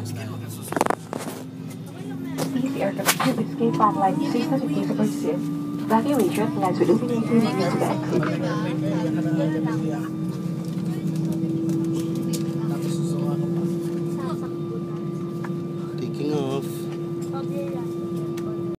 These aircraft have escaped flight 600 meters per second. Evacuation plans will be made to exit.